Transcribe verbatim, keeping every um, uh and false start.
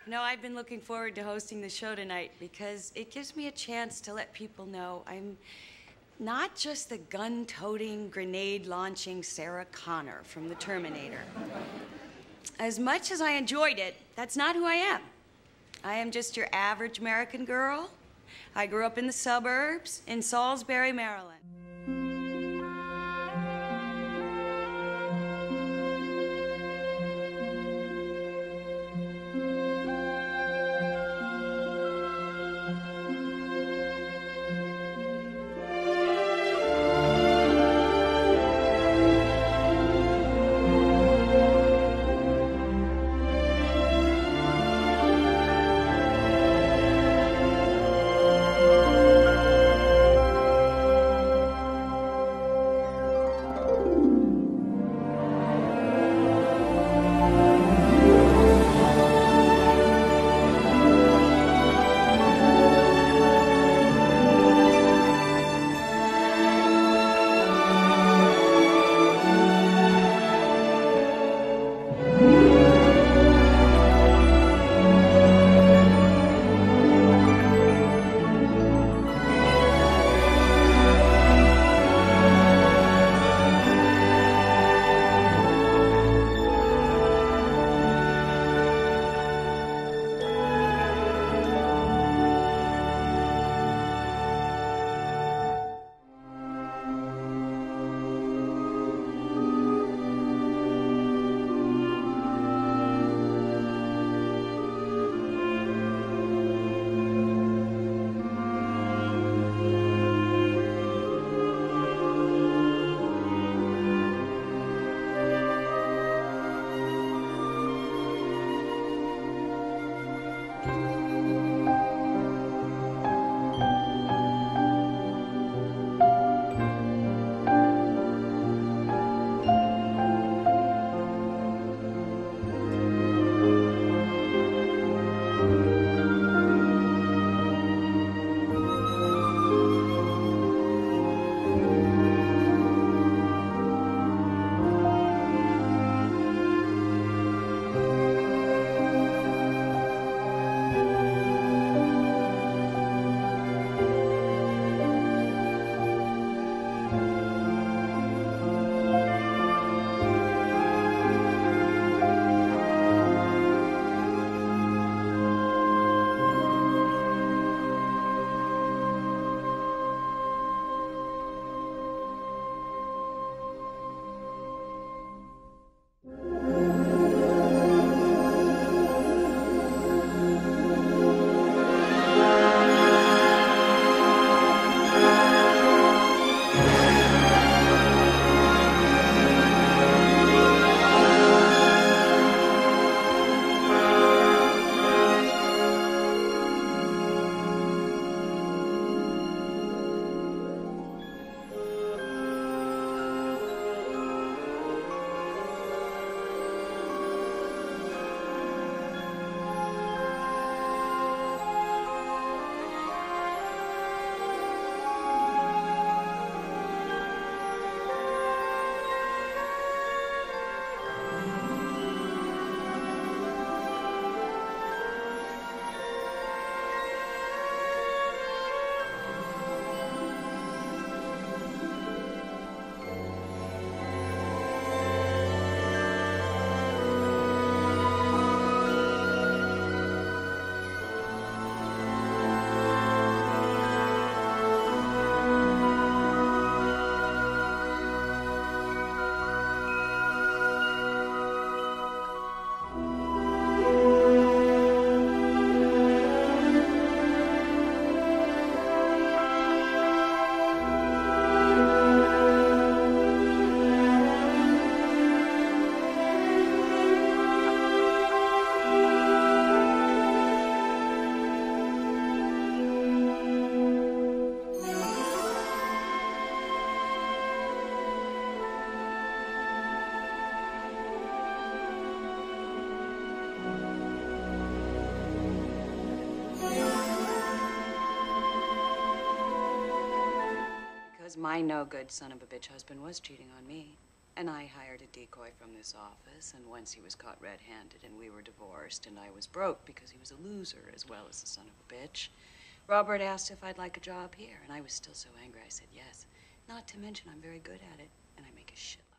No, I've been looking forward to hosting the show tonight because it gives me a chance to let people know I'm not just the gun-toting, grenade-launching Sarah Connor from The Terminator. As much as I enjoyed it, that's not who I am. I am just your average American girl. I grew up in the suburbs in Salisbury, Maryland. My no-good son of a bitch husband was cheating on me. And I hired a decoy from this office, and once he was caught red-handed, and we were divorced, and I was broke because he was a loser as well as the son of a bitch. Robert asked if I'd like a job here, and I was still so angry I said yes. Not to mention I'm very good at it, and I make a shit